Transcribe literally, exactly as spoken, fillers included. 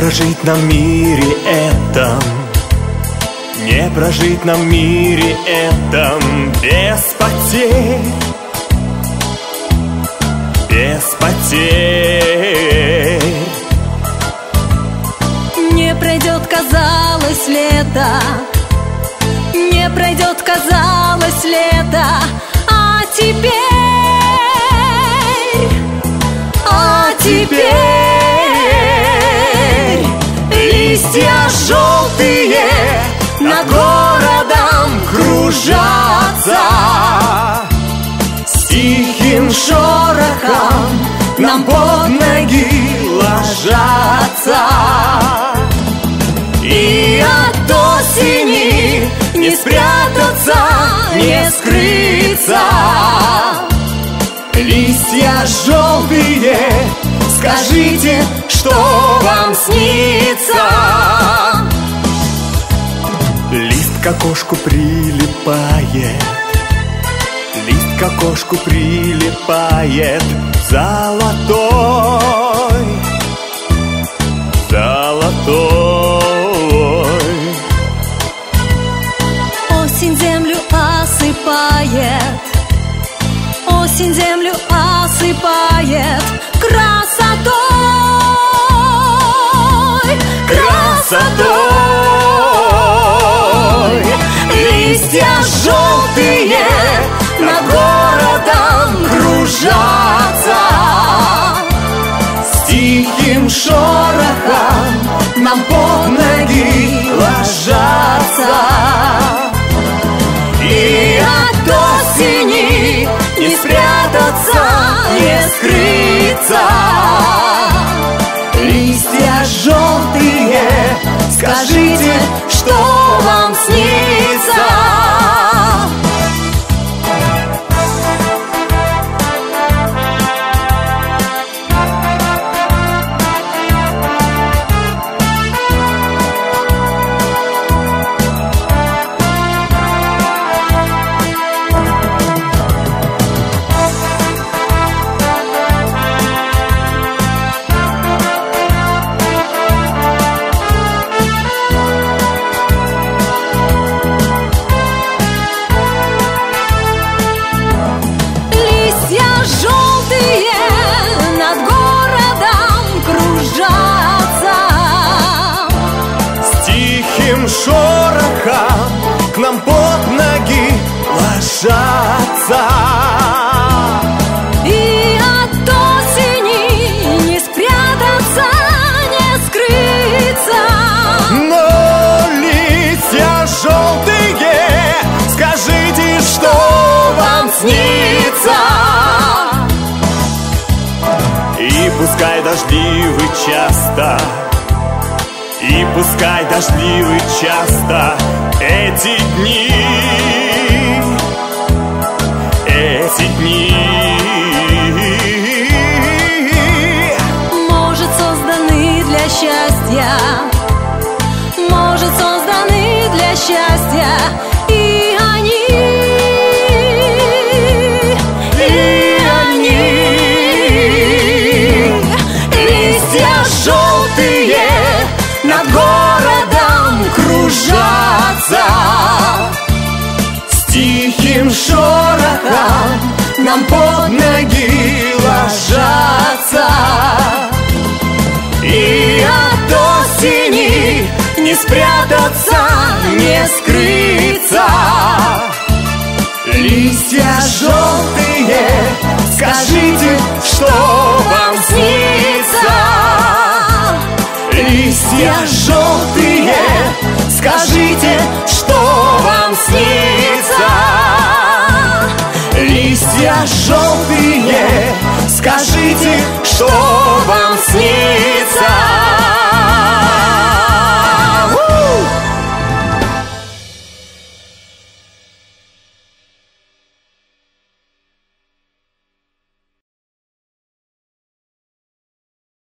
прожить нам в мире этом, не прожить нам в мире этом без потерь, без потерь. Не пройдет, казалось, лето, не пройдет, казалось, лето, а теперь, а теперь листья желтые над городом кружатся, с тихим шорохом нам под ноги ложатся. И от осени не спрятаться, не скрыться. Листья желтые, скажите, что вам снится? Лист к окошку прилипает, лист к окошку прилипает, золотой, золотой. Осень землю осыпает, осень землю осыпает красотой, красотой. Листья желтые над городом кружатся, с тихим шорохом нам под ноги ложатся. И от осени не спрятаться, не скрыться. Листья желтые, скажите, что вам снится? Шорохом к нам под ноги ложатся. И от осени не спрятаться, не скрыться. Но листья желтые, скажите, что вам снится? И пускай дождливый часто, и пускай дождливы часто эти дни, эти дни. Может, созданы для счастья, может, созданы для счастья. И они, и они, листья желтые над городом кружатся, с тихим шорохом нам под ноги ложатся. И от осени не спрятаться, не скрыться. Листья желтые, скажите, что вам снится? Листья желтые, скажите, что вам снится? Листья желтые, скажите, что вам снится?